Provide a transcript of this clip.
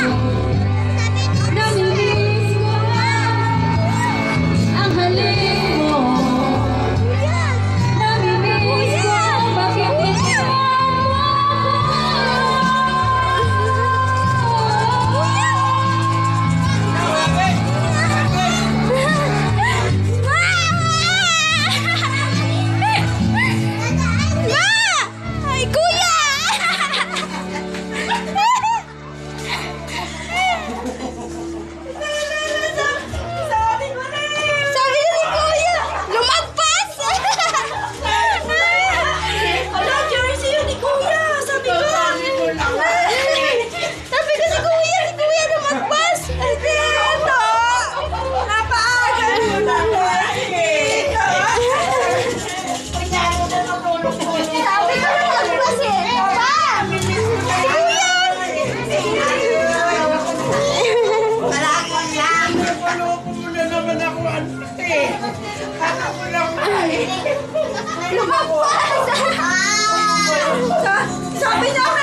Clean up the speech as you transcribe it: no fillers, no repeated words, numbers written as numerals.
Namimiss ko ang halik mo. Namimiss ko bakit iniwan mo Ay, kuya! Sabi ko ni kuya, lumagpas! Ala, jersey yun ni kuya! Sabi ko si kuya lumagpas! Ito! Napaaga mo naman! Sabi ko lumagpas eh! Papa! Si kuya! Malakot lang! Loko mo na naman ako, anak eh. Ako lang Lumagpas! Sabi niya,